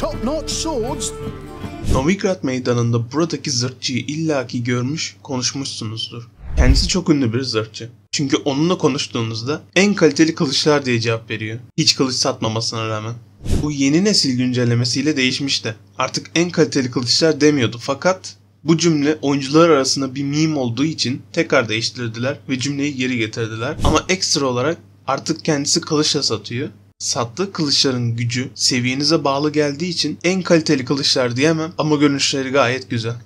top-notch swords. Novigrad meydanında buradaki zırhçıyı illaki görmüş, konuşmuşsunuzdur. Kendisi çok ünlü bir zırhçı. Çünkü onunla konuştuğunuzda en kaliteli kılıçlar diye cevap veriyor. Hiç kılıç satmamasına rağmen. Bu yeni nesil güncellemesiyle değişmişti. Artık en kaliteli kılıçlar demiyordu fakat bu cümle oyuncular arasında bir meme olduğu için tekrar değiştirdiler ve cümleyi geri getirdiler. Ama ekstra olarak artık kendisi kılıçla satıyor. Sattığı kılıçların gücü seviyenize bağlı geldiği için en kaliteli kılıçlar diyemem ama görünüşleri gayet güzel.